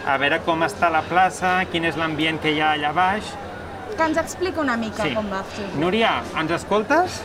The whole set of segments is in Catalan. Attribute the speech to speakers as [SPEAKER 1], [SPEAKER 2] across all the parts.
[SPEAKER 1] a veure com està la plaça, quin és l'ambient que hi ha allà baix.
[SPEAKER 2] Que ens explica una mica com va fer.
[SPEAKER 1] Núria, ens escoltes?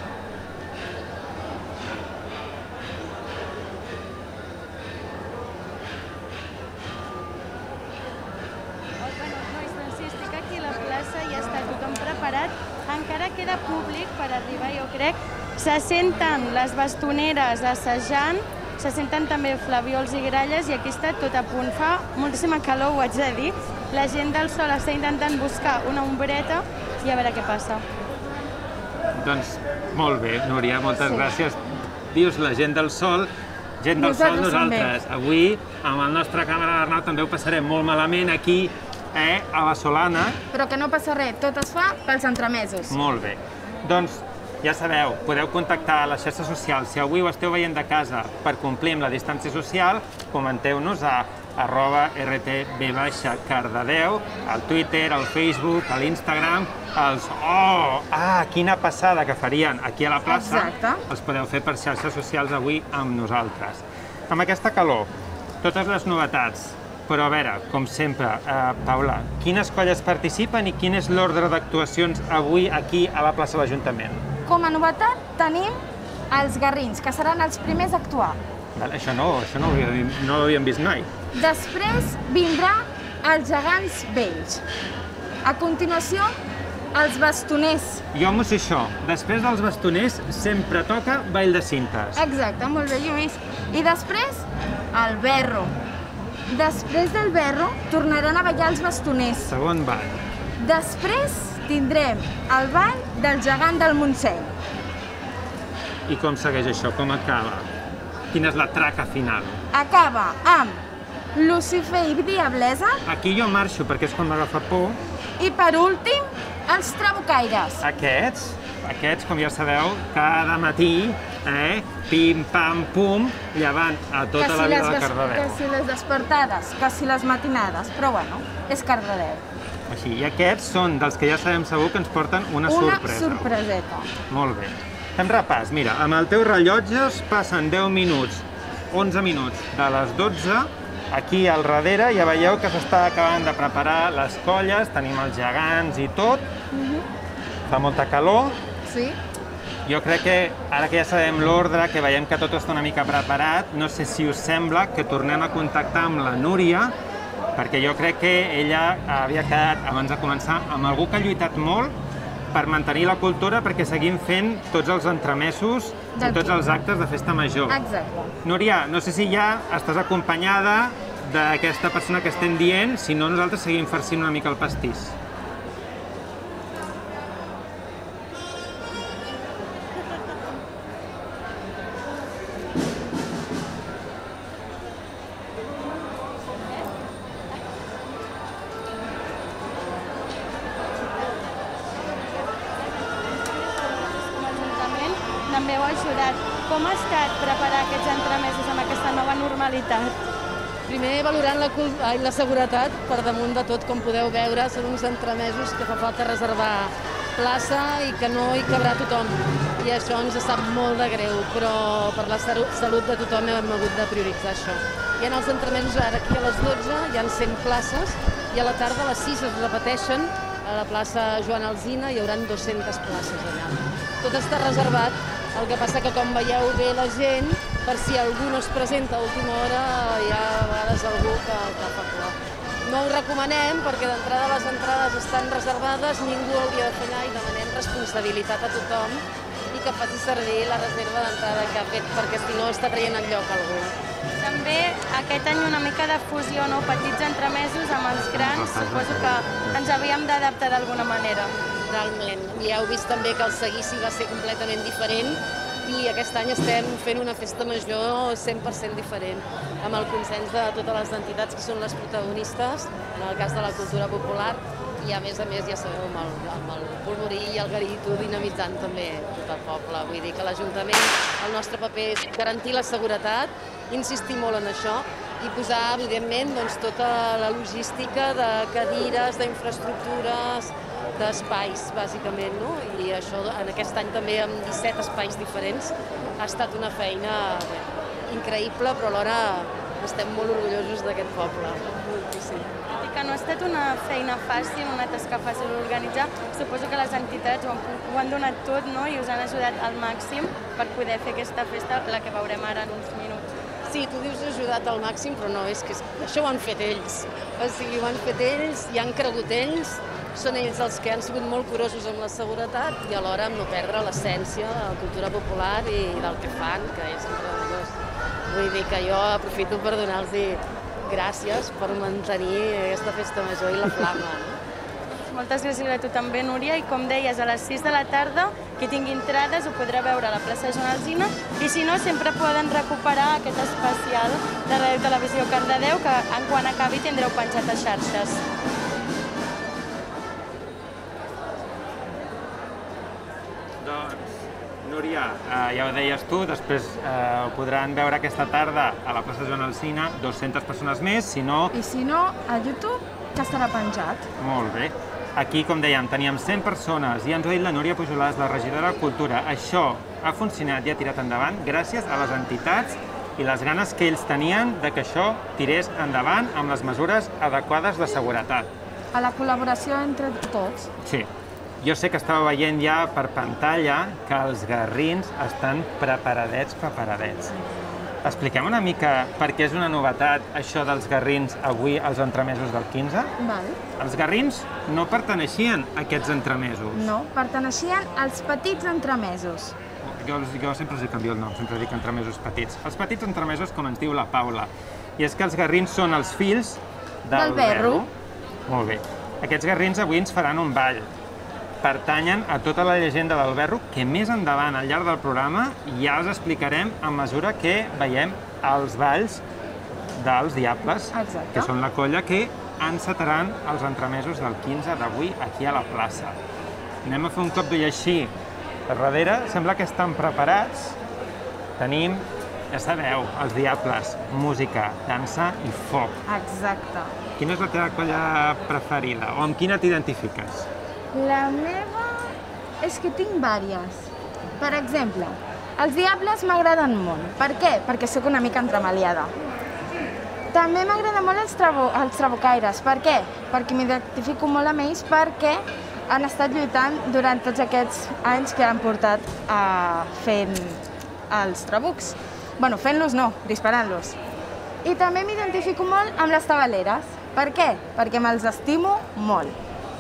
[SPEAKER 3] Encara queda públic per arribar, jo crec. Se senten les bastoneres assajant, se senten també flaviols i gralles i aquí està tot a punt. Fa moltíssima calor, ho haig de dir. La gent del Sol està intentant buscar una ombreta i a veure què passa.
[SPEAKER 1] Doncs molt bé, Núria, moltes gràcies. Dius la gent del Sol, gent del Sol nosaltres. Avui, amb el nostre càmera d'Arnau, també ho passarem molt malament aquí, a la Solana.
[SPEAKER 2] Però que no passa res, tot es fa pels entremesos.
[SPEAKER 1] Molt bé. Doncs, ja sabeu, podeu contactar a les xarxes socials. Si avui ho esteu veient de casa per complir amb la distància social, comenteu-nos a @rtb_cardedeu, al Twitter, al Facebook, a l'Instagram, quina passada que farien aquí a la plaça.
[SPEAKER 2] Exacte.
[SPEAKER 1] Els podeu fer per xarxes socials avui amb nosaltres. Amb aquesta calor, totes les novetats. Però a veure, com sempre, Paula, quines colles participen i quin és l'ordre d'actuacions avui aquí a la plaça de l'Ajuntament?
[SPEAKER 2] Com a novetat tenim els Garrins, que seran els primers a actuar.
[SPEAKER 1] Això no ho havíem vist mai.
[SPEAKER 2] Després vindrà els Gegants Vells. A continuació, els Bastoners.
[SPEAKER 1] Jo m'ho sé això. Després dels bastoners sempre toca ball de cintes.
[SPEAKER 2] Exacte, molt bé, Lluís. I després, el Berro. Després del Berro tornaran a ballar els bastoners.
[SPEAKER 1] Segon ball.
[SPEAKER 2] Després tindrem el ball del Gegant del Montseny.
[SPEAKER 1] I com segueix això? Com acaba? Quina és la traca final?
[SPEAKER 2] Acaba amb Lucifer i Diablesa.
[SPEAKER 1] Aquí jo marxo perquè és quan m'agafa por.
[SPEAKER 2] I per últim, els Trabucaires.
[SPEAKER 1] Aquests, com ja sabeu, cada matí, pim, pam, pum, llevant a tota la vida de Cardedeu.
[SPEAKER 2] Que si les despertades, que si les matinades, però bueno, és Cardedeu.
[SPEAKER 1] Així, i aquests són dels que ja sabem segur que ens porten una sorpresa.
[SPEAKER 2] Una sorpreseta.
[SPEAKER 1] Molt bé. Fem repàs. Mira, amb el teu rellotge passen 10 minuts, 11 minuts de les 12. Aquí al darrere ja veieu que s'està acabant de preparar les colles, tenim els gegants i tot. Fa molta calor.
[SPEAKER 2] Sí.
[SPEAKER 1] Jo crec que, ara que ja sabem l'ordre, que veiem que tot està una mica preparat, no sé si us sembla que tornem a contactar amb la Núria, perquè jo crec que ella havia quedat, abans de començar, amb algú que ha lluitat molt per mantenir la cultura, perquè seguim fent tots els entremesos i tots els actes de festa major.
[SPEAKER 2] Exacte.
[SPEAKER 1] Núria, no sé si ja estàs acompanyada d'aquesta persona que estem dient, si no nosaltres seguim farcint una mica el pastís.
[SPEAKER 3] També heu ajudat. Com ha estat preparar aquests entremesos amb aquesta nova normalitat?
[SPEAKER 4] Primer, valorant la seguretat per damunt de tot, com podeu veure, són uns entremesos que fa falta reservar plaça i que no hi cabrà tothom. I això ens sap molt de greu, però per la salut de tothom hem hagut de prioritzar això. I en els entremesos, ara aquí a les 12 hi ha 100 places i a la tarda a les 6 es repeteixen a la plaça Joan Alsina, hi haurà 200 places allà. Tot està reservat. El que passa que, com veieu bé la gent, per si algú no es presenta a última hora, hi ha a vegades algú que fa por. No ho recomanem perquè d'entrada les entrades estan reservades, ningú hauria de fallar i demanem responsabilitat a tothom i que faci servir la reserva d'entrada que ha fet, perquè si no està traient el lloc algú.
[SPEAKER 3] També aquest any una mica de fusió, no? Petits entremesos amb els grans, suposo que ens havíem d'adaptar d'alguna manera.
[SPEAKER 4] Totalment. Ja heu vist també que el seguici va ser completament diferent i aquest any estem fent una festa major 100% diferent, amb el consens de totes les entitats que són les protagonistes, en el cas de la cultura popular, i a més, ja sabeu, amb el polvorí i el garito dinamitzant també tot el poble. Vull dir que l'Ajuntament, el nostre paper és garantir la seguretat, insistir molt en això i posar, evidentment, tota la logística de cadires, d'infraestructures, d'espais, bàsicament, no? I això, en aquest any també amb 17 espais diferents, ha estat una feina increïble, però alhora estem molt orgullosos d'aquest poble, moltíssim.
[SPEAKER 3] Tot i que no ha estat una feina fàcil, una tasca fàcil d'organitzar, suposo que les entitats ho han donat tot, no?, i us han ajudat al màxim per poder fer aquesta festa, la que veurem ara en uns minuts.
[SPEAKER 4] Sí, tu dius ajudat al màxim, però no, és que això ho han fet ells. O sigui, ho han fet ells, hi han cregut ells, són ells els que han sigut molt curosos amb la seguretat i alhora amb no perdre l'essència de la cultura popular i del que fan, que és meravellós. Vull dir que jo aprofito per donar-los gràcies per mantenir aquesta festa major i la flama.
[SPEAKER 3] Moltes gràcies a tu també, Núria, i com deies, a les 6 de la tarda, qui tingui entrades ho podrà veure a la plaça Joan Alsina, i si no, sempre poden recuperar aquest especial de Ràdio Televisió Cardedeu, que quan acabi tindreu penjat a xarxes.
[SPEAKER 1] Doncs, Núria, ja ho deies tu, després ho podran veure aquesta tarda a la plaça Joan Alsina, 200 persones més, si no...
[SPEAKER 2] I si no, a YouTube, que estarà penjat.
[SPEAKER 1] Molt bé. Aquí, com dèiem, teníem 100 persones i ens ho ha dit la Núria Pujolàs, la regidora de Cultura. Això ha funcionat i ha tirat endavant gràcies a les entitats i les ganes que ells tenien de que això tirés endavant amb les mesures adequades de seguretat.
[SPEAKER 2] A la col·laboració entre tots.
[SPEAKER 1] Sí. Jo sé que estava veient ja per pantalla que els garrins estan preparadets. Expliquem una mica per què és una novetat això dels garrins avui als entremesos del 15?
[SPEAKER 2] Val.
[SPEAKER 1] Els garrins no perteneixien a aquests entremesos.
[SPEAKER 2] No, perteneixien als petits entremesos.
[SPEAKER 1] Jo sempre els canvio el nom, sempre dic entremesos petits. Els petits entremesos, com ens diu la Paula. I és que els garrins són els fills del verro. Molt bé. Aquests garrins avui ens faran un ball. Pertanyen a tota la llegenda del verro, que més endavant, al llarg del programa, ja els explicarem a mesura que veiem els balls dels Diables,
[SPEAKER 2] Exacte.
[SPEAKER 1] Que són la colla que encetaran els entremesos del 15 d'avui aquí a la plaça. Anem a fer un cop d'ull així. Per darrere sembla que estan preparats. Tenim, ja sabeu, els Diables, música, dansa i foc.
[SPEAKER 2] Exacte.
[SPEAKER 1] Quina és la teva colla preferida? O amb quina t'identifiques?
[SPEAKER 2] La meva és que tinc vàries. Per exemple, els Diables m'agraden molt. Per què? Perquè sóc una mica entremaliada. També m'agraden molt els trabucaires. Per què? Perquè m'identifico molt amb ells perquè han estat lluitant durant tots aquests anys que han portat fent els trabucs. Bueno, fent-los no, disparant-los. I també m'identifico molt amb les tabaleres. Per què? Perquè me'ls estimo molt.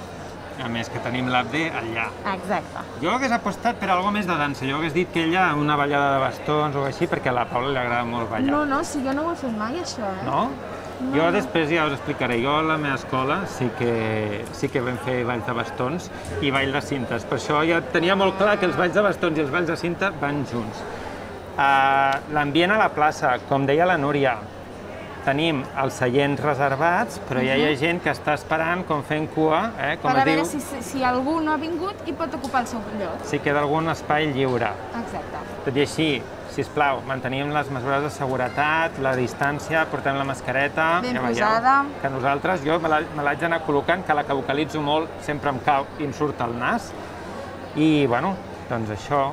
[SPEAKER 1] A més, que tenim l'Abde allà.
[SPEAKER 2] Exacte.
[SPEAKER 1] Jo hagués apostat per alguna més de dansa. Jo hagués dit que ella una ballada de bastons o així, perquè a la Paula li agrada molt ballar.
[SPEAKER 2] No, si jo no ho he fet mai, això,
[SPEAKER 1] No? Jo després ja us explicaré. Jo a la meva escola sí que vam fer balls de bastons i ball de cintes. Per això ja tenia molt clar que els balls de bastons i els balls de cinta van junts. L'ambient a la plaça, com deia la Núria, tenim els seients reservats, però ja hi ha gent que està esperant, com fent cua, com
[SPEAKER 2] per a
[SPEAKER 1] es diu.
[SPEAKER 2] veure si algú no ha vingut i pot ocupar el seu lloc.
[SPEAKER 1] Si queda algun espai lliure.
[SPEAKER 2] Exacte.
[SPEAKER 1] Tot i així, sisplau, mantenim les mesures de seguretat, la distància, portem la mascareta.
[SPEAKER 2] Ben
[SPEAKER 1] ja veieu,
[SPEAKER 2] posada.
[SPEAKER 1] que nosaltres, jo me l'haig d'anar col·locant, que la que vocalitzo molt sempre em cau i em surt al nas. I, bueno, doncs això,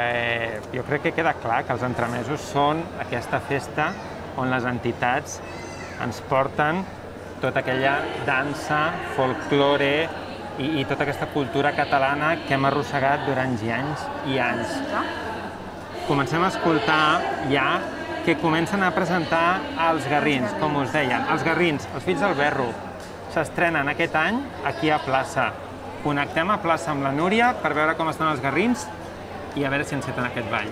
[SPEAKER 1] jo crec que queda clar que els entremesos són aquesta festa on les entitats ens porten tota aquella dansa, folklore i tota aquesta cultura catalana que hem arrossegat durant anys i anys. Comencem a escoltar ja que comencen a presentar els garrins, com us deien. Els garrins, els fills del verro, s'estrenen aquest any aquí a plaça. Connectem a plaça amb la Núria per veure com estan els garrins i a veure si enceten aquest ball.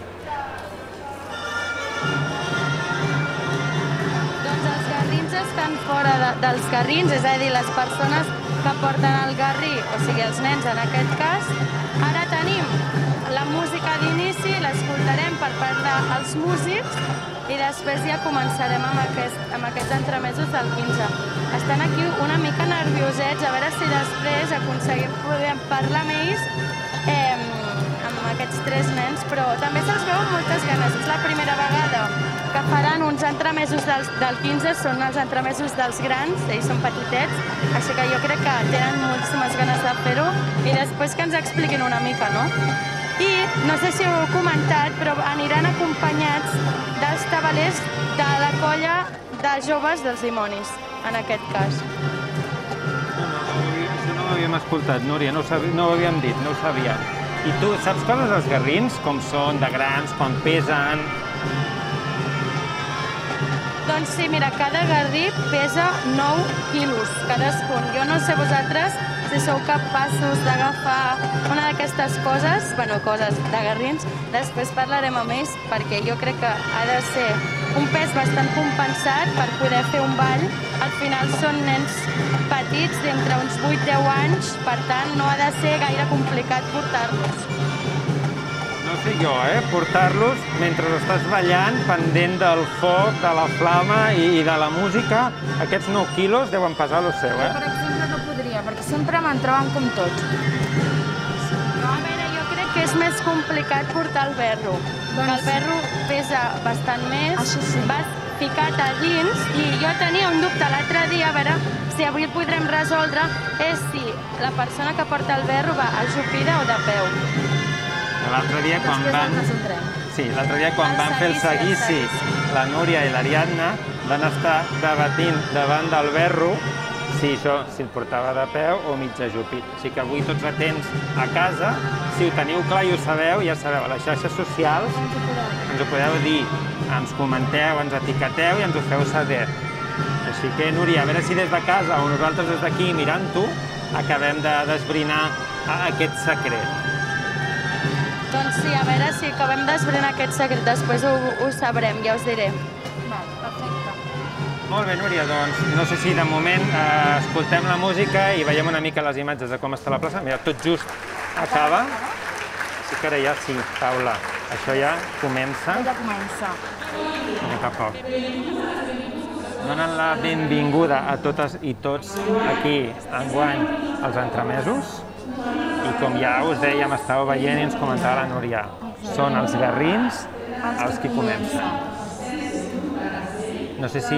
[SPEAKER 3] Estan fora dels garrins, és a dir, les persones que porten el garrí, o sigui, els nens en aquest cas. Ara tenim la música d'inici, l'escoltarem per part dels músics i després ja començarem amb aquests entremesos del 15. Estan aquí una mica nerviosets, a veure si després aconseguim poder parlar amb ells, amb aquests tres nens, però també se'ls veu amb moltes ganes. És la primera vegada que faran uns entremesos del 15, són els entremesos dels grans, ells són petitets, així que jo crec que tenen moltíssimes ganes de fer-ho i després que ens expliquin una mica, no? I no sé si ho heu comentat, però aniran acompanyats dels tabalers de la colla de joves dels dimonis, en aquest cas.
[SPEAKER 1] Això no ho havíem escoltat, Núria, no ho havíem dit, no ho sabíem. I tu saps coses dels garrins, com són, de grans, quan pesen?
[SPEAKER 3] Doncs sí, mira, cada garrí pesa 9 quilos cadascun. Jo no sé vosaltres si sou capaços d'agafar una d'aquestes coses, coses de garrins, després parlarem amb ells, perquè jo crec que ha de ser un pes bastant compensat per poder fer un ball. Al final són nens petits, d'entre uns 8-10 anys, per tant no ha de ser gaire complicat portar-los.
[SPEAKER 1] No sé jo, portar-los mentre estàs ballant, pendent del foc, de la flama i de la música. Aquests 9 quilos deuen pesar lo seu,
[SPEAKER 2] Per exemple, no podria, perquè sempre me'n troben com tots.
[SPEAKER 3] No, a veure, jo crec que és més complicat portar el berro, que el berro pesa bastant més,
[SPEAKER 2] Això sí.
[SPEAKER 3] vas ficat a dins, i jo tenia un dubte l'altre dia, a veure si avui el podrem resoldre, és si la persona que porta el berro va ajupida o de peu.
[SPEAKER 1] L'altre dia, quan
[SPEAKER 2] Després
[SPEAKER 1] van...
[SPEAKER 2] el resoldrem.
[SPEAKER 1] Sí, l'altre dia, quan van fer el seguici, la Núria i l'Ariadna van estar debatint davant del berro si el portava de peu o mig ajupit. O sigui que avui tots atents a casa, si ho teniu clar i ho sabeu, ja sabeu, a les xarxes socials ens ho podeu dir, ens comenteu, ens etiqueteu i ens ho feu saber. Així que, Núria, a veure si des de casa o nosaltres des d'aquí mirant-ho acabem de desbrinar aquest secret.
[SPEAKER 3] Doncs sí, a veure si acabem d'esbrinar aquest secret, després ho sabrem, ja us diré.
[SPEAKER 2] Perfecte.
[SPEAKER 1] Molt bé, Núria, doncs no sé si de moment escoltem la música i veiem una mica les imatges de com està la plaça. Mira, tot just acaba. Així que ara ja sí, Paula, això ja comença.
[SPEAKER 2] Ja comença.
[SPEAKER 1] Mica a poc. Donen la benvinguda a totes i tots aquí enguany als entremesos. I com ja us dèiem, estàveu veient i ens comentava la Núria, són els garrins els qui comencen. No sé si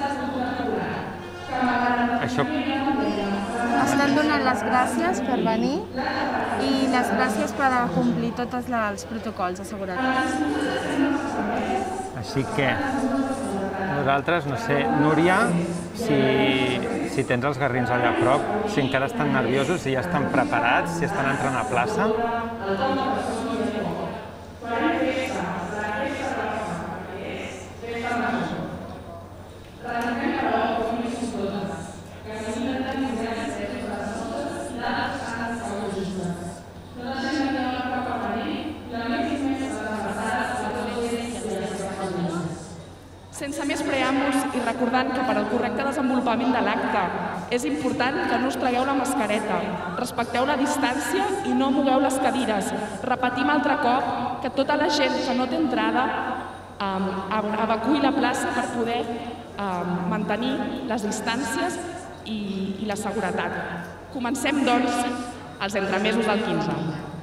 [SPEAKER 1] això...
[SPEAKER 2] Estan donant les gràcies per venir i les gràcies per complir tots els protocols de seguretat.
[SPEAKER 1] Així que nosaltres, no sé, Núria, si tens els garrins allà a prop, si encara estan nerviosos, si ja estan preparats, si estan entrant a plaça.
[SPEAKER 5] Sense més preàmbuls i recordant que per al correcte desenvolupament de l'acte és important que no us tregueu la mascareta, respecteu la distància i no mogueu les cadires. Repetim altre cop que tota la gent que no té entrada evacuï la plaça per poder mantenir les distàncies i la seguretat. Comencem, doncs, els entremesos del 15.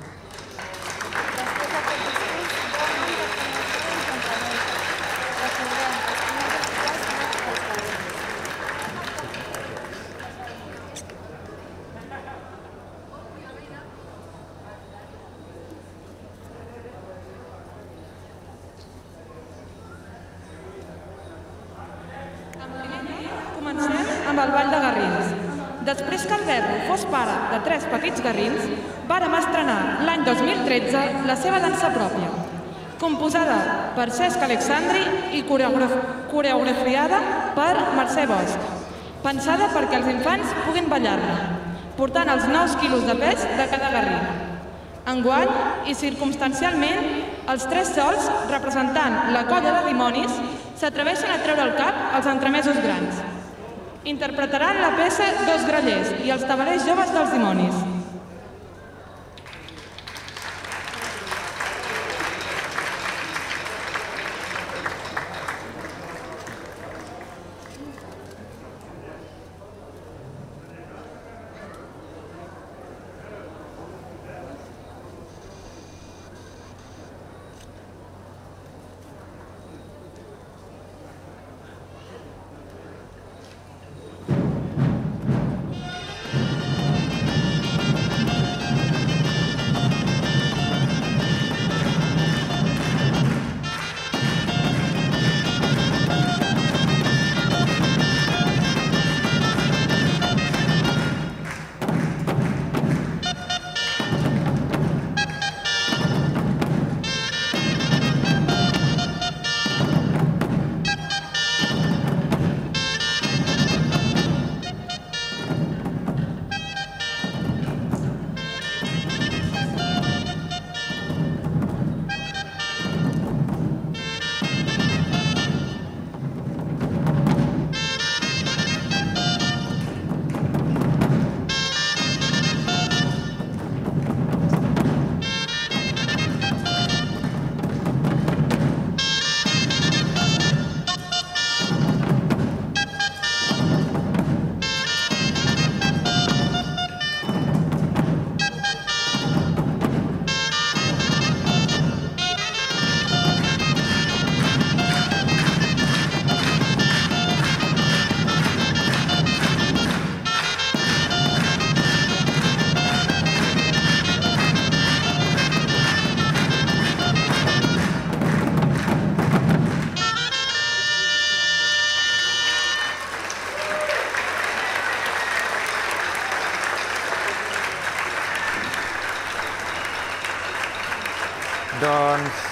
[SPEAKER 5] Amb el ball de garrins. Després que el Berro fos pare de 3 petits garrins, vàrem estrenar l'any 2013 la seva dansa pròpia, composada per Cesc Alexandri i coreografiada per Mercè Bosch, pensada perquè els infants puguin ballar-la, portant els 9 quilos de pes de cada garrí. Enguany, i circumstancialment, els 3 sols, representant la colla de dimonis, s'atreveixen a treure el cap als entremesos grans. Interpretaran la peça Dos grallers i els tabalers joves dels dimonis.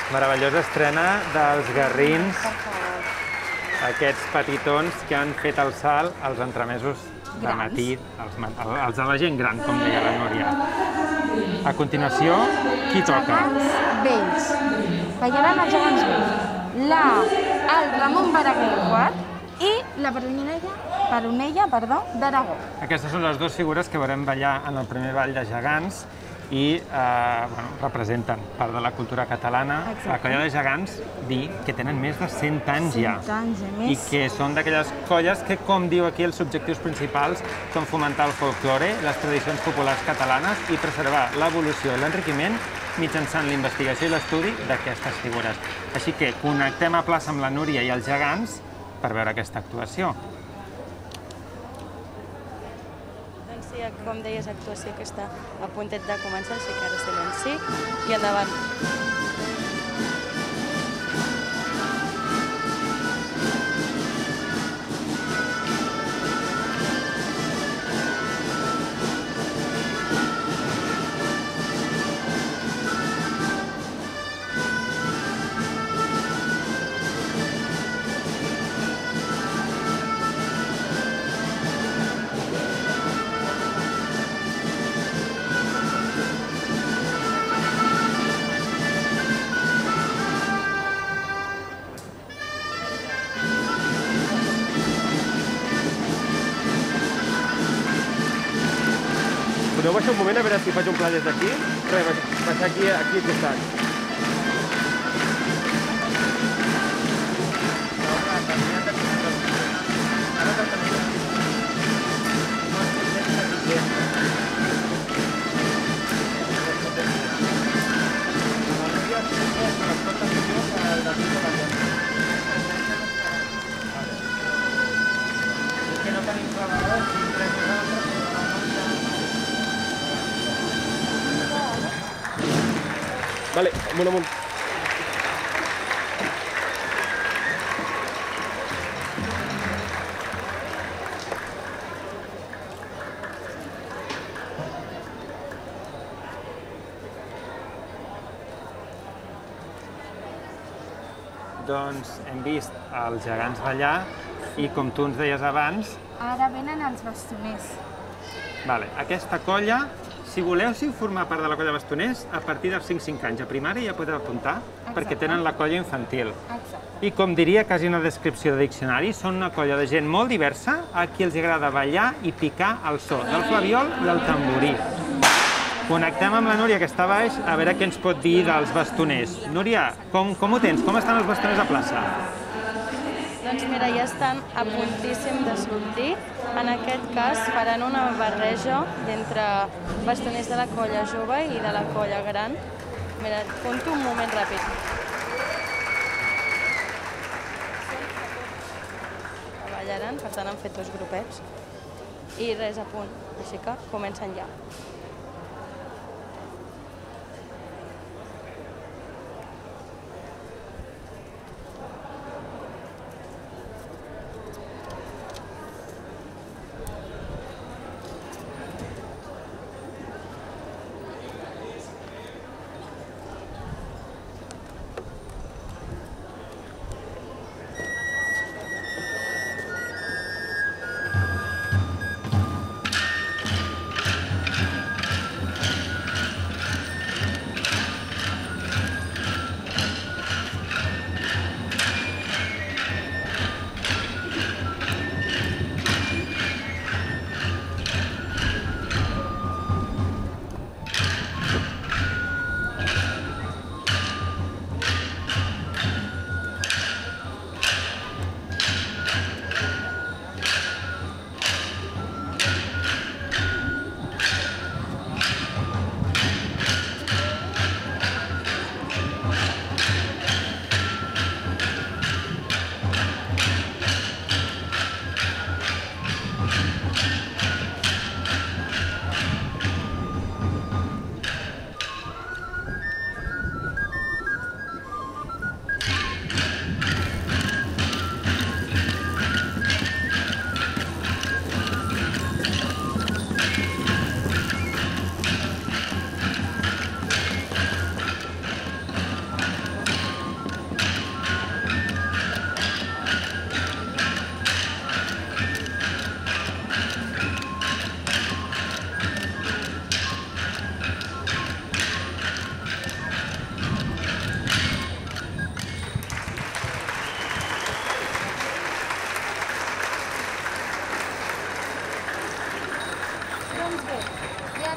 [SPEAKER 1] Meravellosa estrena dels Garrins, aquests petitons que han fet el salt als entremesos de matí, els de la gent gran, com deia la Núria. A continuació, qui toca?
[SPEAKER 2] Gegants vells. Ballaran els gegants vells. El Ramon Berenguer IV i la Peronella d'Aragó.
[SPEAKER 1] Aquestes són les dues figures que veurem ballar en el primer ball de gegants i representen part de la cultura catalana. La colla de gegants, dir que tenen més de 100 anys ja.
[SPEAKER 2] 100 anys, a més.
[SPEAKER 1] I que són d'aquelles colles que, com diu aquí, els objectius principals són fomentar el folklore, les tradicions populars catalanes i preservar l'evolució i l'enriquiment mitjançant la investigació i l'estudi d'aquestes figures. Així que connectem a plaça amb la Núria i els gegants per veure aquesta actuació.
[SPEAKER 3] Doncs sí, com deies, actuació que està a puntet de començar, així que ara silenci i endavant.
[SPEAKER 6] Podeu baixar un moment a veure si faig un pla des d'aquí? Res, baixar aquí al costat. Vale, amunt.
[SPEAKER 1] Doncs hem vist els gegants ballar i, com tu ens deies abans...
[SPEAKER 2] Ara venen els bastoners.
[SPEAKER 1] Aquesta colla, si voleu formar part de la colla de bastoners, a partir dels 5 anys a primària ja podeu apuntar, perquè tenen la colla infantil. I com diria quasi una descripció de diccionari, són una colla de gent molt diversa a qui els agrada ballar i picar el so del flabiol i el tamborí. Connectem amb la Núria, que està a baix, a veure què ens pot dir dels bastoners. Núria, com ho tens? Com estan els bastoners a plaça?
[SPEAKER 3] Doncs mira, ja estan a puntíssim de sortir. En aquest cas faran una barreja entre bastoners de la colla jove i de la colla gran. Mira, et conto un moment ràpid. Ballaran, per tant han fet 2 grupets. I res, a punt. Així que comencen ja.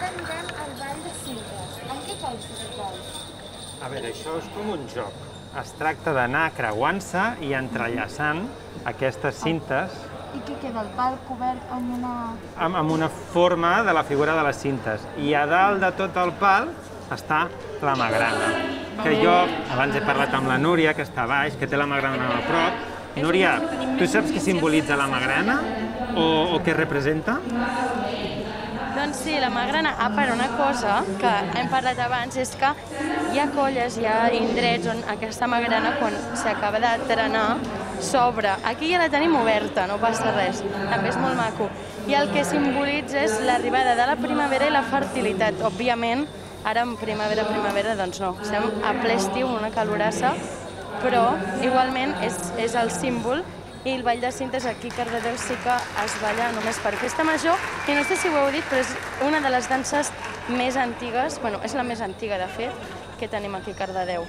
[SPEAKER 2] anirem al Ball de Cintes. En què consta aquest ball?
[SPEAKER 1] A veure, això és com un joc. Es tracta d'anar creuant-se i entrellaçant aquestes cintes
[SPEAKER 2] I què queda, el pal cobert amb una...
[SPEAKER 1] amb una forma de la figura de les cintes. I a dalt de tot el pal està la magrana, que jo abans he parlat amb la Núria, que està a baix, que té la magrana a prop. Núria, tu saps què simbolitza la magrana o què representa?
[SPEAKER 3] Doncs sí, la magrana, però una cosa que hem parlat abans és que hi ha colles, hi ha indrets on aquesta magrana, quan s'acaba de trenar, s'obre. Aquí ja la tenim oberta, no passa res, també és molt maco. I el que simbolitza és l'arribada de la primavera i la fertilitat. Òbviament, ara en primavera, doncs no, estem a ple estiu, una calorassa, però igualment és el símbol. I el Ball de Cintes aquí a Cardedeu sí que es balla només per festa major, i no sé si ho heu dit, però és una de les danses més antigues, bueno, és la més antiga de fet, que tenim aquí a Cardedeu.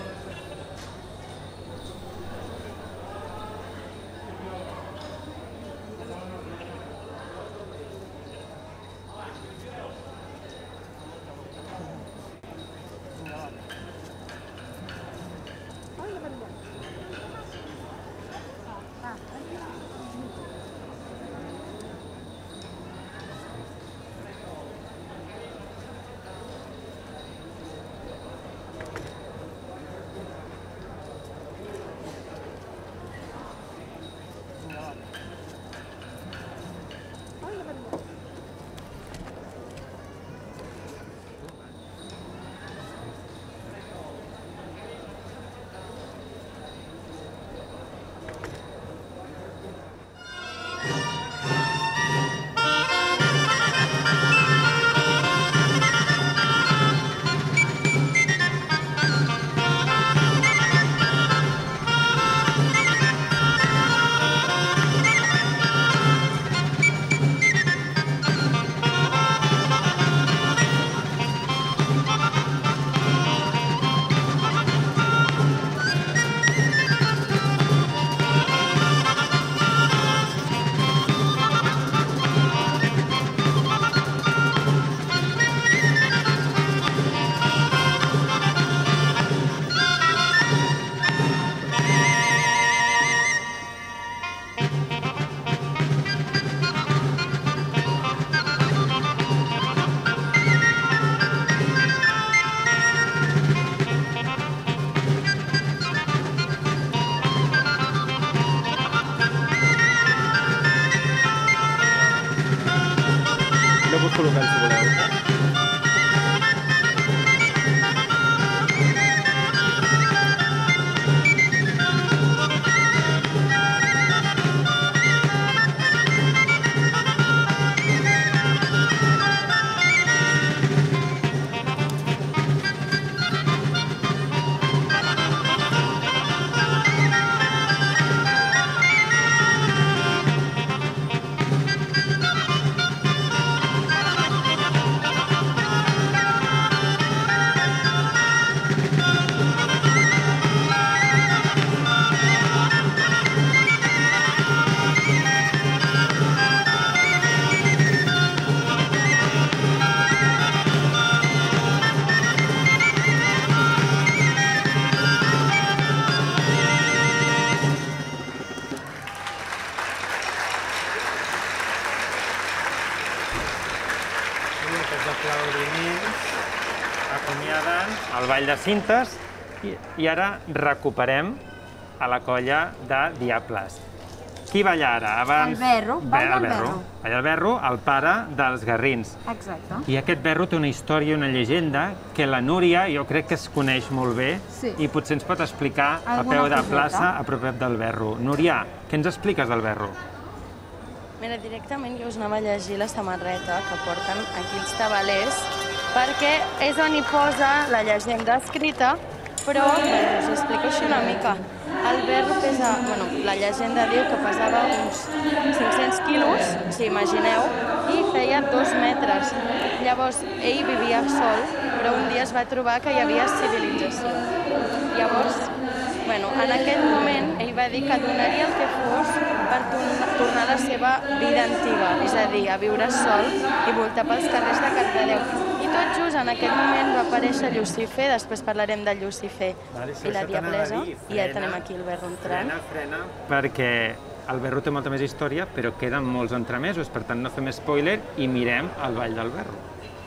[SPEAKER 6] No vos col·locant, si voleu.
[SPEAKER 1] Els aplaudiments acomiaden el Ball de Cintes i ara recuperem a la colla de Diables. Qui balla ara?
[SPEAKER 2] El Berro, balla el Berro.
[SPEAKER 1] Balla el Berro, el pare dels Garrins.
[SPEAKER 2] Exacte.
[SPEAKER 1] I aquest Berro té una història i una llegenda que la Núria jo crec que es coneix molt bé i potser ens pot explicar a peu de plaça a prop del Berro. Núria, què ens expliques del Berro?
[SPEAKER 3] Mira, directament jo us anava a llegir la samarreta que porten aquí els tabalers, perquè és on hi posa la llegenda escrita, però us explico així una mica. El Berro pesa, la llegenda diu que pesava uns 500 quilos, si imagineu, i feia 2 metres. Llavors, ell vivia sol, però un dia es va trobar que hi havia civilització. Llavors, en aquest moment, ell va dir que donaria el que fos per tornar a la seva vida antiga, és a dir, a viure sol i voltar pels carrers de Cardedeu. I tot just en aquest moment va aparèixer Llucifer, després parlarem de Llucifer i la Diablesa, i ja tenim aquí el Verro entrant.
[SPEAKER 1] Frena, perquè el Verro té molta més història, però queden molts entremesos, per tant no fem spoiler i mirem el Ball del Verro.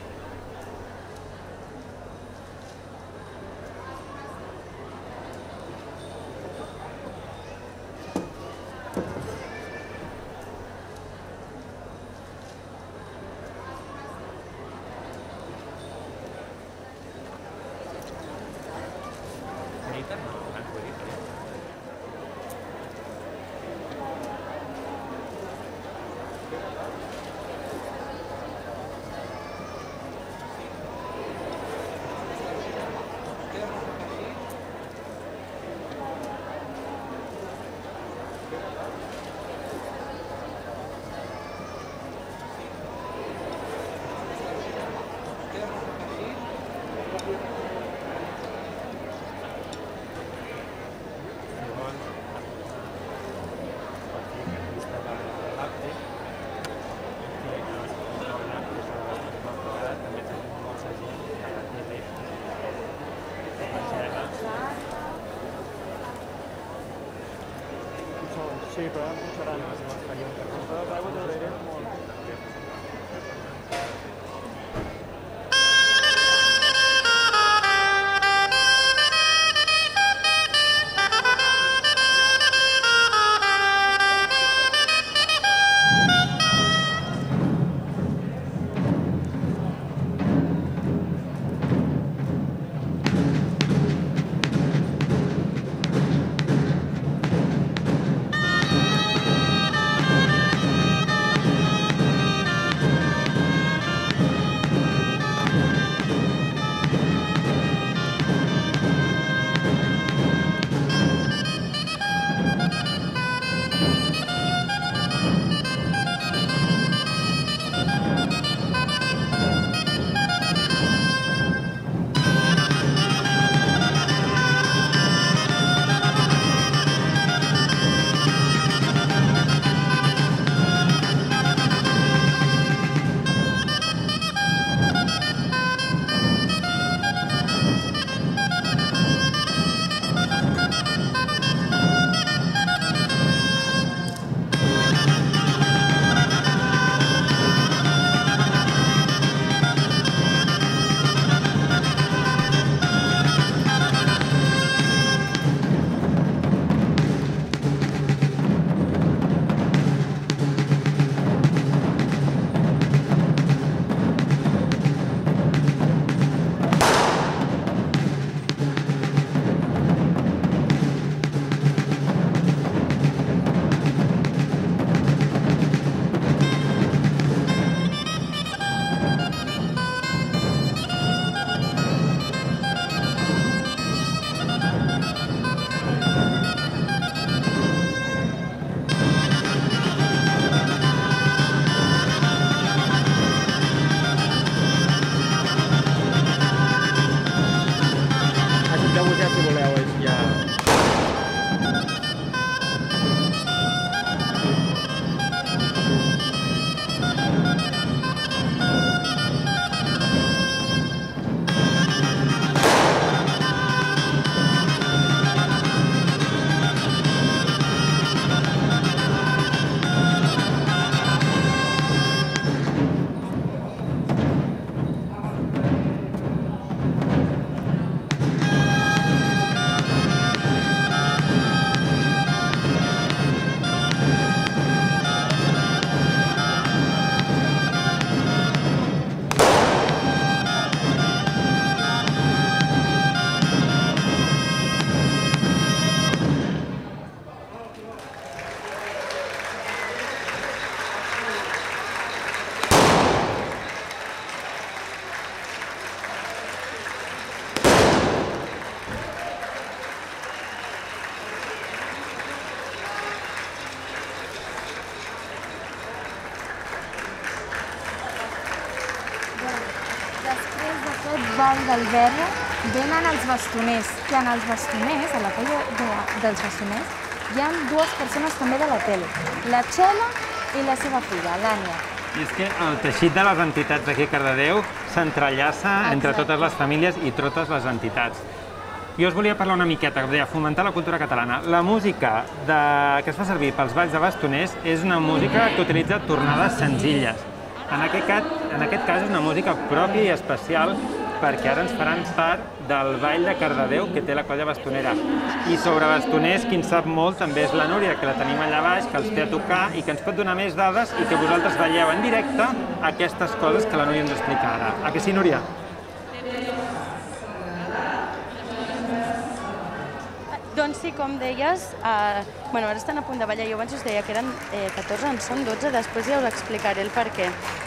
[SPEAKER 6] Sí, però ara no seran les experiències. Però l'aigua t'agrairé molt.
[SPEAKER 2] Ball del Verro venen els bastoners, que en els bastoners, a la colla dels bastoners, hi ha dues persones també de la tele, la Txela i la seva filla, l'Ània.
[SPEAKER 1] I és que el teixit de les entitats d'aquí a Cardedeu s'entrellaça entre totes les famílies i totes les entitats. Jo us volia parlar una miqueta de fomentar la cultura catalana. La música que es fa servir pels balls de bastoners és una música que utilitza tornades senzilles. En aquest cas és una música pròpia i especial perquè ara ens faran part del ball de Cardedeu que té la colla bastonera. I sobre bastoners, qui en sap molt també és la Núria, que la tenim allà baix, que els té a tocar i que ens pot donar més dades i que vosaltres veieu en directe aquestes coses que la Núria ens explica ara. A que sí, Núria?
[SPEAKER 3] Doncs sí, com deies, ara estan a punt de ballar. Jo abans us deia que eren 14, en són 12, després ja us explicaré el per què.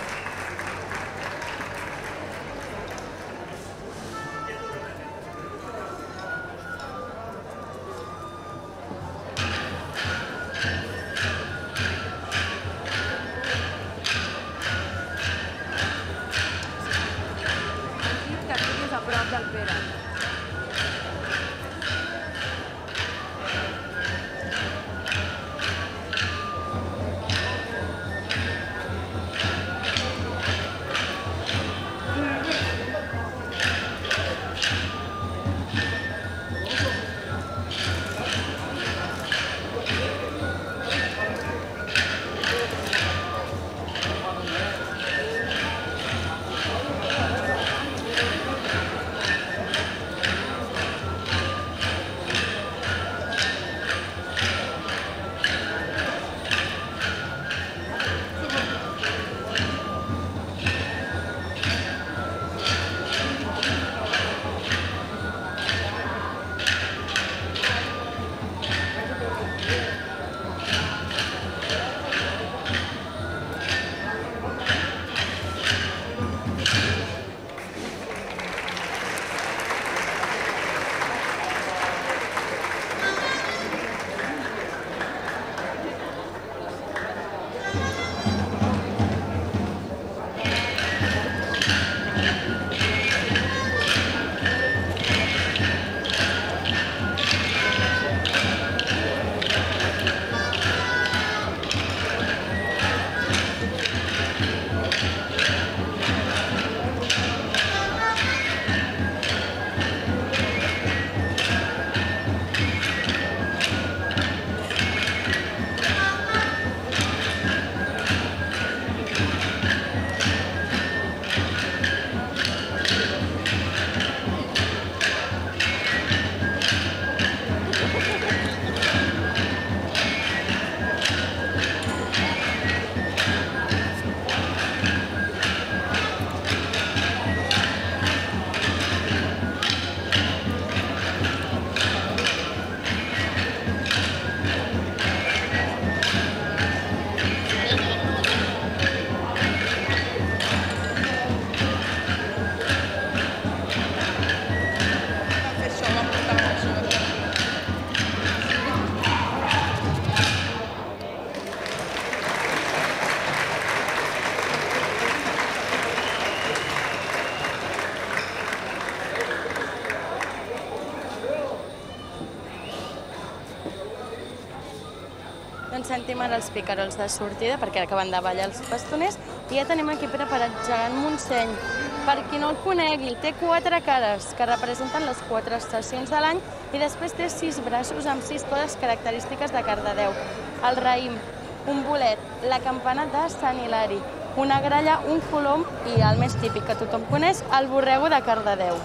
[SPEAKER 3] Doncs sentim ara els picarols de sortida perquè acaben de ballar els bastoners i ja tenim aquí preparat Gegant Montseny. Per qui no el conegui, té 4 cares que representen les 4 estacions de l'any i després té 6 braços amb 6 coses característiques de Cardedeu. El raïm, un bolet, la campana de Sant Hilari, una gralla, un colom i el més típic que tothom coneix, el borrego de Cardedeu.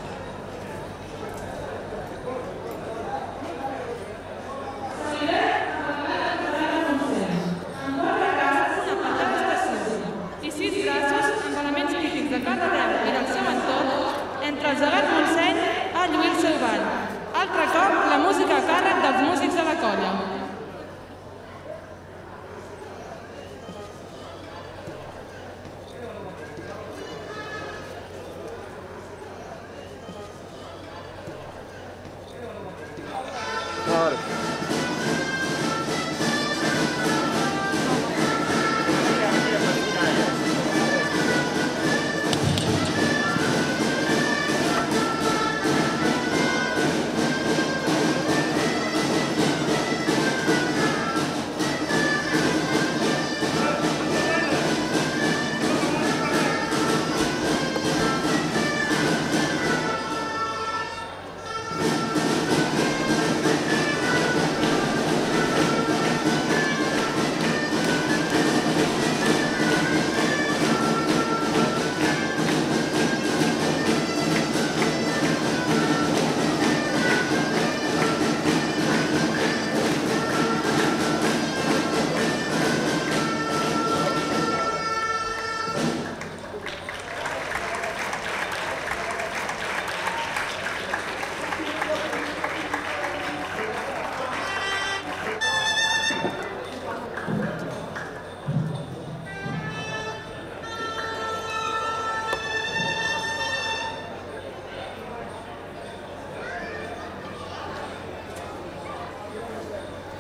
[SPEAKER 5] El Gegant Montseny a lluir el seu ball. Altre cop, la música a càrrec dels músics de la colla.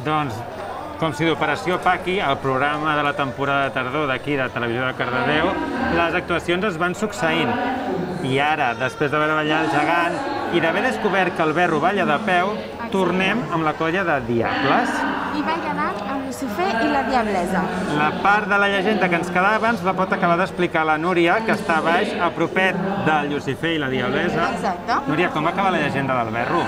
[SPEAKER 1] Doncs, com si d'Operació Paqui, el programa de la temporada de tardor d'aquí, de Televisió de Cardedeu, les actuacions es van succeint. I ara, després d'haver ballat el gegant i d'haver descobert que el Berro balla de peu, tornem amb la colla de Diables.
[SPEAKER 2] I ballaran amb Lucifer i la Diablesa.
[SPEAKER 1] La part de la llegenda que ens quedava abans la pot acabar d'explicar la Núria, que està a baix, a propet de Lucifer i la Diablesa.
[SPEAKER 2] Exacte.
[SPEAKER 1] Núria, com acaba la llegenda del Berro?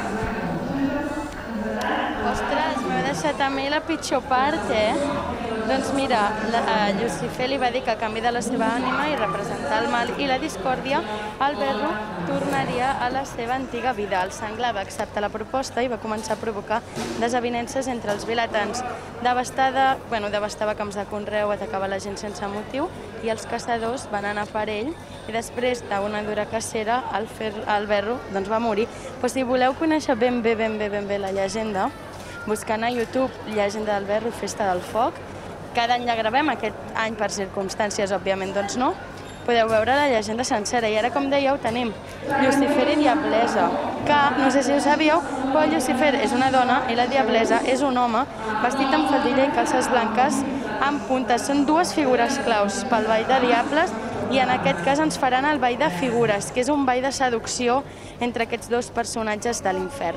[SPEAKER 3] Ostres, m'heu deixat a mi la pitjor part, Doncs mira, Lucifer li va dir que a canvi de la seva ànima i representar el mal i la discòrdia, el Berro tornaria a la seva antiga vida. El senglar va acceptar la proposta i va començar a provocar desavinences entre els vilatans. Devastava camps de conreu, atacava la gent sense motiu i els caçadors van anar per ell i després d'una dura cacera el Berro va morir. Però si voleu conèixer ben bé la llegenda, buscant a YouTube Llegenda del Berro, Festa del Foc, cada any la gravem, aquest any per circumstàncies, òbviament, doncs no, podeu veure la llegenda sencera. I ara, com dèieu, tenim Lucifer i Diablesa, que, no sé si ho sabíeu, però Lucifer és una dona i la Diablesa és un home vestit amb faldilla i calces blanques amb puntes. Són dues figures claus pel ball de Diables i en aquest cas ens faran el ball de figures, que és un ball de seducció entre aquests dos personatges de l'infern.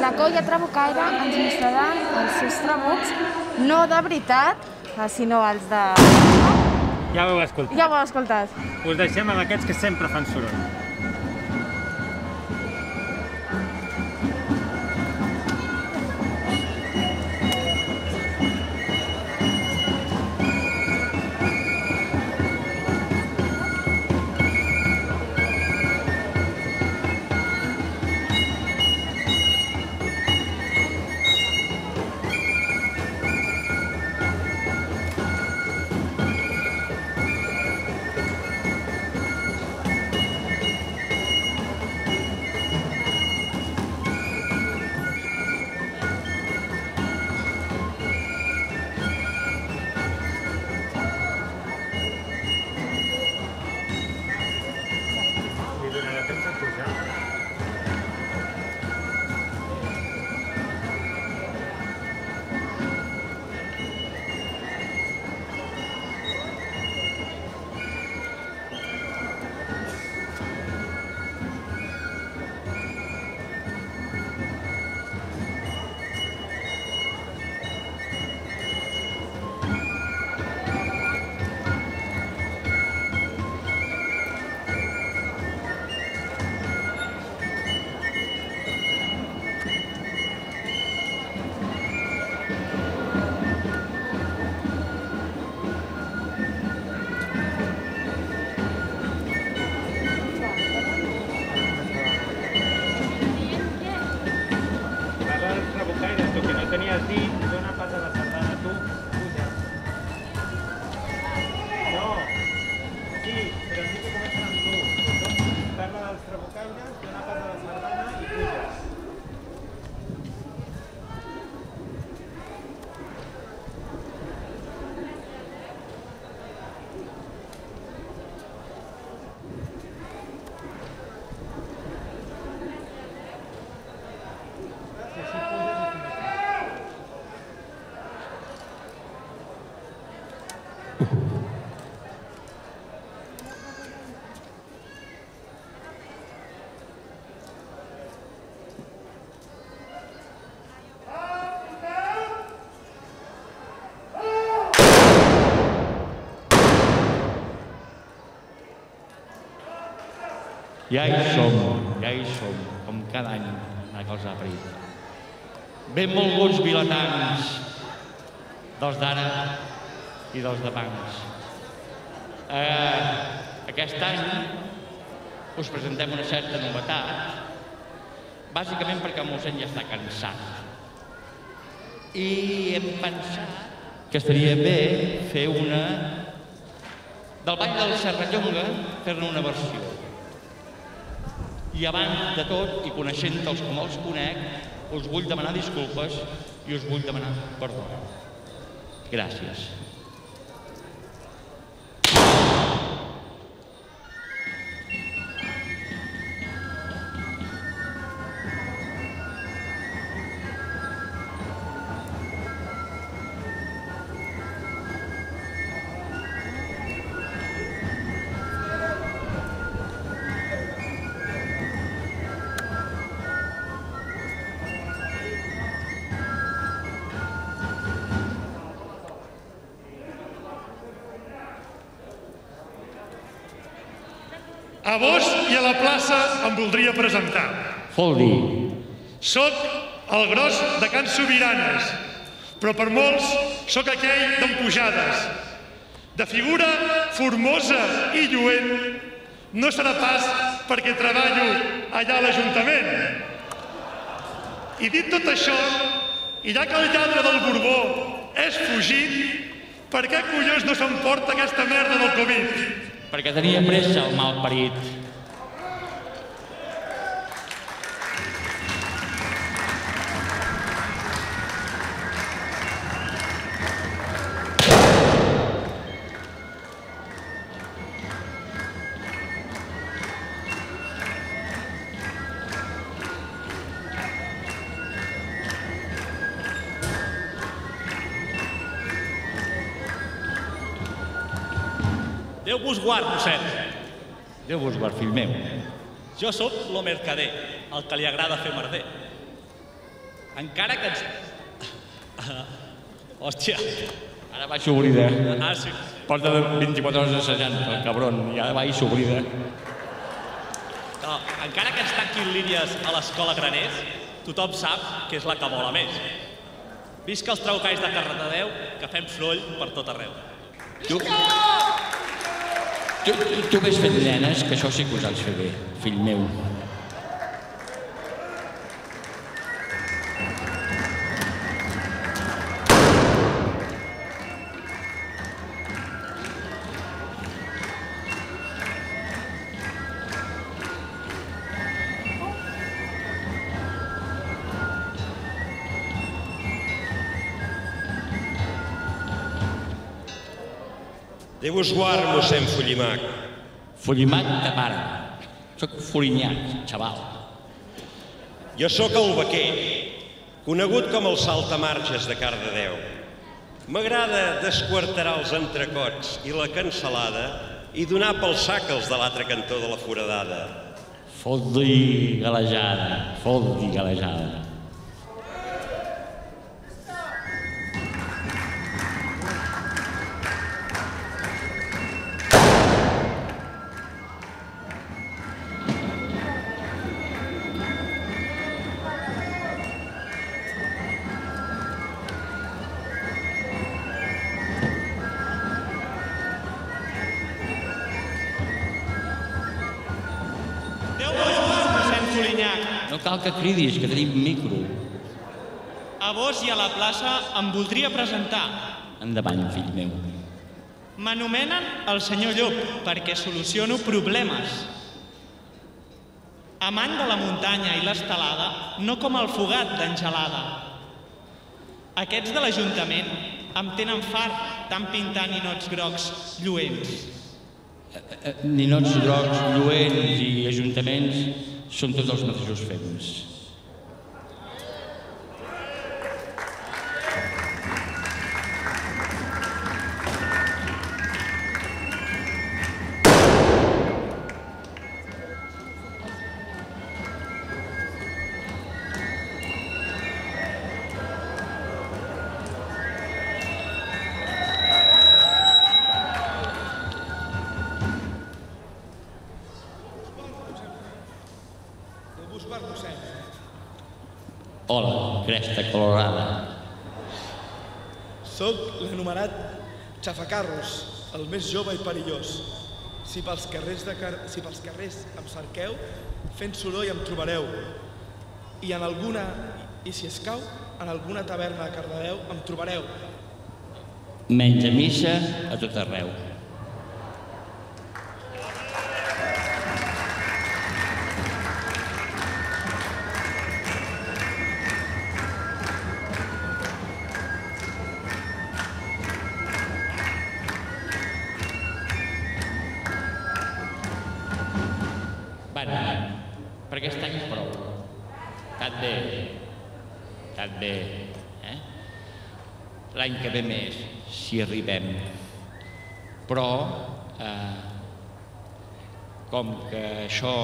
[SPEAKER 2] la colla trabucaire ens mostraran els seus trabucs, no de veritat, sinó els de...
[SPEAKER 1] Ja ho heu escoltat.
[SPEAKER 2] Ja ho heu escoltat.
[SPEAKER 1] Us deixem amb aquests que sempre fan soroll.
[SPEAKER 7] Ja hi som, com cada any, una cosa a parir. Benvolguts vilatans dels d'ara i dels d'abans. Aquest any us presentem una certa novetat, bàsicament perquè el mossèn ja està cansat. I hem pensat que estaria bé fer una... del ball del Serrallonga, fer-ne una versió. I abans de tot, i coneixent-los com els conec, us vull demanar disculpes i us vull demanar perdó. Gràcies.
[SPEAKER 8] A vos i a la plaça em voldria presentar.
[SPEAKER 7] Foldi.
[SPEAKER 8] Soc el gros de Can Sobiranes, però per molts soc aquell d'en Pujades. De figura formosa i lluent, no serà pas perquè treballo allà a l'Ajuntament. I dit tot això, i ja que el lladre del Borbó és fugit, per què collons no s'emporta aquesta merda del Covid?
[SPEAKER 7] Perquè tenia pressa el malparit.
[SPEAKER 9] Déu vos guard, mossèn.
[SPEAKER 7] Déu vos guard, fill meu.
[SPEAKER 9] Jo sóc lo mercader, el que li agrada fer merder. encara que ens... Hòstia.
[SPEAKER 7] Ara va s'oblida.
[SPEAKER 9] Ah, sí.
[SPEAKER 7] Porta 24 hores assajant, el cabron, i ara va i s'oblida.
[SPEAKER 9] No, encara que ens tanquin línies a l'escola Graners, tothom sap que és la que mola més. Visca els traucalls de Cardedeu, que fem soroll per tot arreu.
[SPEAKER 7] Tu ves fent nenes, que això sí que ho saps fer bé, fill meu.
[SPEAKER 10] Déu us guard, mossèn Follimac.
[SPEAKER 7] Follimac de pare. Soc Folinyac, xaval.
[SPEAKER 10] Jo sóc el vaquer, conegut com el saltamarges de Cardedeu. M'agrada desquarterar els entrecots i la cansalada i donar pel sac els de l'altre cantó de la foradada.
[SPEAKER 7] Fot-li galejada, fot-li galejada. No cal que cridis, que tenim micro.
[SPEAKER 11] A vos i a la plaça em voldria presentar.
[SPEAKER 7] Endavant, fill meu.
[SPEAKER 11] M'anomenen el senyor Llop perquè soluciono problemes. Amant de la muntanya i l'estelada, no com el fogat d'engelada. Aquests de l'Ajuntament em tenen fart tant pintant ninots grocs lluents.
[SPEAKER 7] Ninots grocs, lluents i ajuntaments són tots els mateixos fems. Hola, cresta colorada.
[SPEAKER 12] Soc l'anomenat xafacarros, el més jove i perillós. Si pels carrers em cerqueu, fent soroll em trobareu. I si escau, en alguna taverna de Cardedeu em trobareu.
[SPEAKER 7] Menja missa a tot arreu. Per aquest any prou. Tant bé. L'any que ve més, si arribem. Però, com que això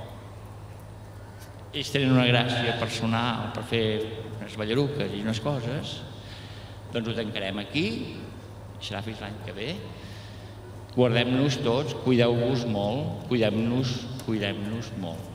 [SPEAKER 7] ells tenen una gràcia personal per fer unes ballaruques i unes coses, doncs ho tancarem aquí, serà fins l'any que ve. Guardem-nos tots, cuideu-vos molt, cuidem-nos molt.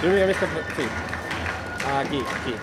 [SPEAKER 6] una mica més que... Sí. Aquí, aquí.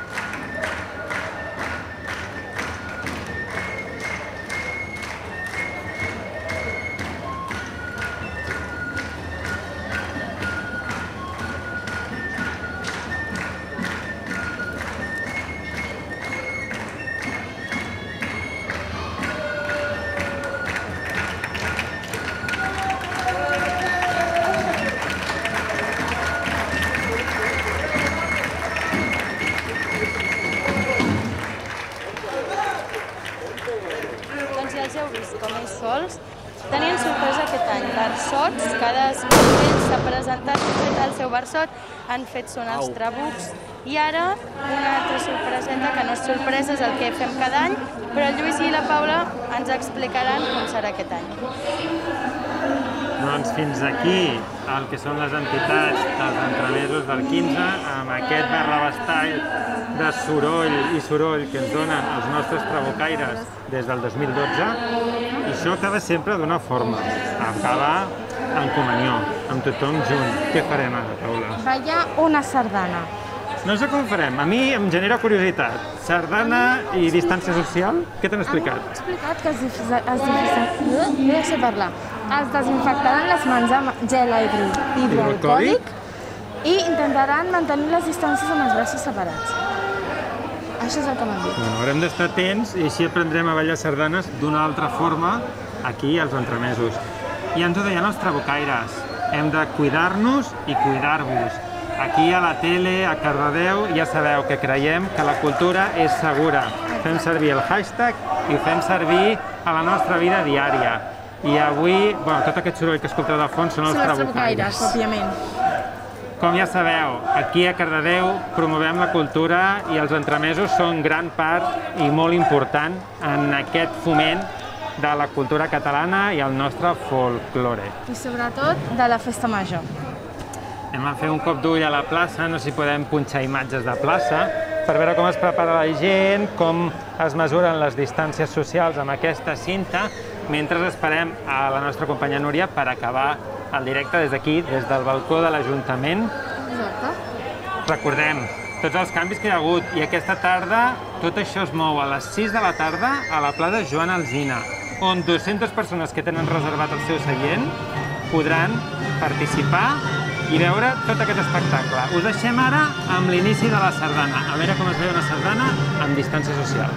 [SPEAKER 3] Tenien sorpresa aquest any, versots, cadascun d'ells s'ha presentat, ha fet el seu versot, han fet sonar els trabucs, i ara una altra sorpreseta, que no és sorpresa, és el que fem cada any, però el Lluís i la Paula ens explicaran com serà aquest any.
[SPEAKER 1] Doncs fins aquí el que són les entitats dels entremesos del 15, amb aquest barrabastall de soroll que ens donen els nostres trabucaires des del 2012, i això acaba sempre d'una forma, acaba en comunió, amb tothom junt. Què farem ara, Paula?
[SPEAKER 2] Ballar una sardana.
[SPEAKER 1] No sé com farem, a mi em genera curiositat. Sardana i distància social, què t'han explicat?
[SPEAKER 2] M'han explicat que es desinfectaran les mans amb gel hidroalcohòlic i intentaran mantenir les distàncies amb els braços separats. Això és el que m'han dit.
[SPEAKER 1] Bueno, haurem d'estar atents i així aprendrem a ballar sardanes d'una altra forma aquí als entremesos. Ja ens ho deien els trabucaires, hem de cuidar-nos i cuidar-vos. Aquí a la tele, a Cardedeu, ja sabeu que creiem que la cultura és segura. Fem servir el hashtag i ho fem servir a la nostra vida diària. I avui, tot aquest soroll que escolteu de fons són els trabucaires.
[SPEAKER 2] Òbviament.
[SPEAKER 1] Com ja sabeu, aquí a Cardedeu promovem la cultura i els entremesos són gran part i molt important en aquest foment de la cultura catalana i el nostre folklore.
[SPEAKER 2] I sobretot de la festa major.
[SPEAKER 1] Anem a fer un cop d'ull a la plaça, no sé si podem punxar imatges de plaça, per veure com es prepara la gent, com es mesuren les distàncies socials amb aquesta cinta, mentre esperem a la nostra companya Núria per acabar el directe des d'aquí, des del balcó de l'Ajuntament.
[SPEAKER 2] Exacte.
[SPEAKER 1] Recordem tots els canvis que hi ha hagut, i aquesta tarda tot això es mou a les 6 de la tarda a la plaça Joan Alsina, on 200 persones que tenen reservat el seu seient podran participar i veure tot aquest espectacle. Us deixem ara amb l'inici de la sardana, a veure com es veu una sardana amb distància social.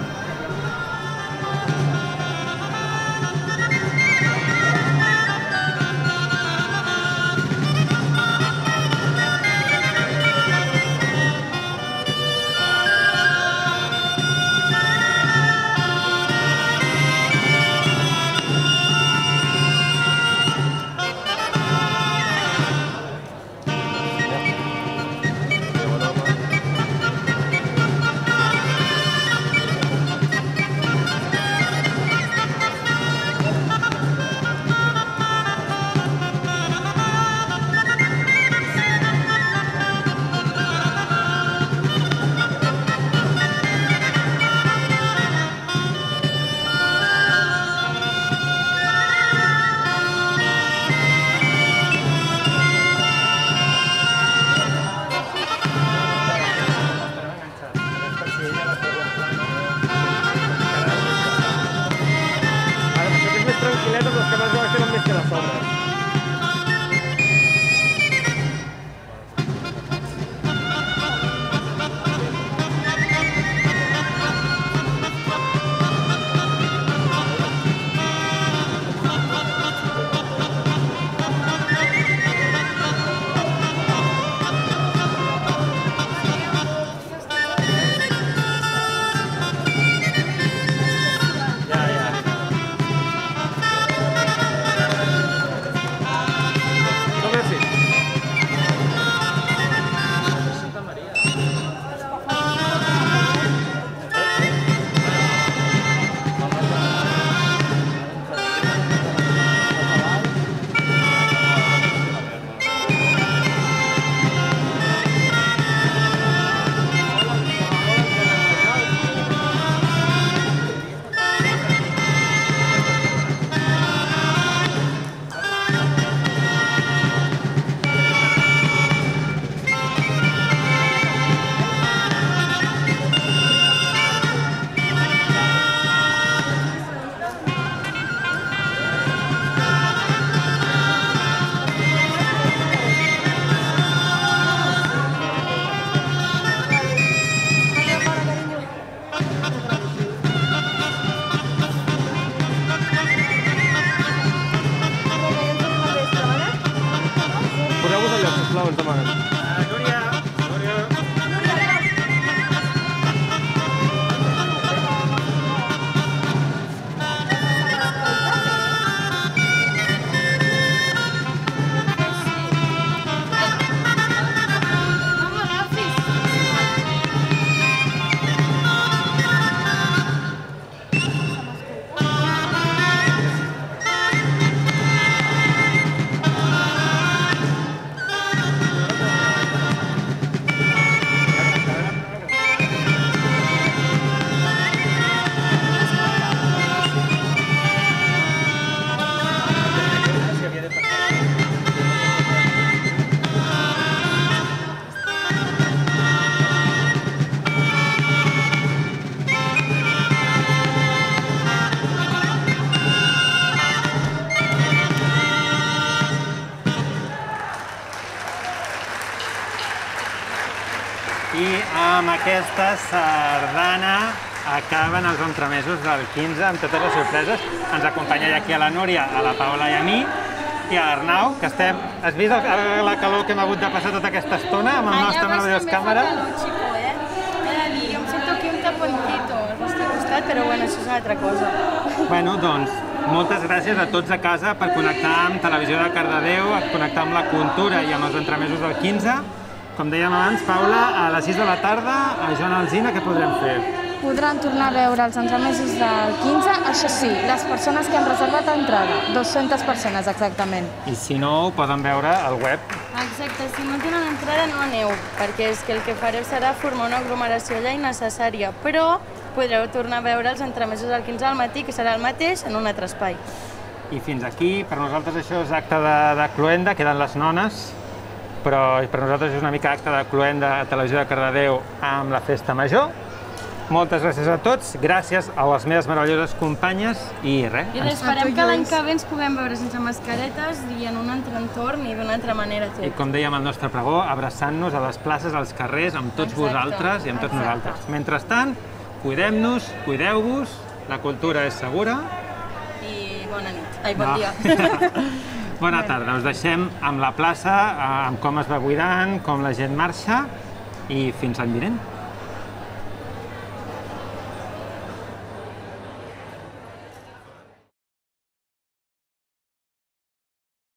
[SPEAKER 1] aquesta sardana acaben els entremesos del 15 amb totes les sorpreses. Ens acompanya aquí a la Núria, a la Paola i a mi, i a l'Arnau, que estem... Has vist la calor que hem hagut de passar tota aquesta estona amb el nostre nerviós càmera?
[SPEAKER 3] Allà baix també fa calor, xico, He de dir, jo em sento aquí un taponcito al vostre costat, però bueno, això és una altra cosa.
[SPEAKER 1] Bueno, doncs, moltes gràcies a tots a casa per connectar amb Televisió de Cardedeu, a connectar amb la cultura i amb els entremesos del 15. Com dèiem abans, Paula, a les 6 de la tarda, a Joan Alsina, què podrem fer?
[SPEAKER 2] Podran tornar a veure els entremesos del 15, això sí, les persones que han reservat entrada, 200 persones exactament.
[SPEAKER 1] I si no, ho poden veure al web.
[SPEAKER 3] Exacte, si no tenen entrada no aneu, perquè és que el que fareu serà formar una aglomeració allà innecessària, però podreu tornar a veure els entremesos del 15 al matí, que serà el mateix en un altre espai.
[SPEAKER 1] I fins aquí, per nosaltres això és acte de cloenda, queden les nones, però per nosaltres és una mica acte de cloenda a Televisió de Cardedeu amb la Festa Major. Moltes gràcies a tots, gràcies a les meves meravelloses companyes i res.
[SPEAKER 3] I esperem que l'any que ve ens puguem veure sense mascaretes i en un altre entorn i d'una altra manera tot.
[SPEAKER 1] I com dèiem al nostre pregó, abraçant-nos a les places, als carrers, amb tots vosaltres i amb tots nosaltres. Mentrestant, cuidem-nos, cuideu-vos, la cultura és segura.
[SPEAKER 3] I bona nit. Ai, bon dia.
[SPEAKER 1] Bona tarda, us deixem amb la plaça, amb com es va buidant, com la gent marxa i fins l'any vinent.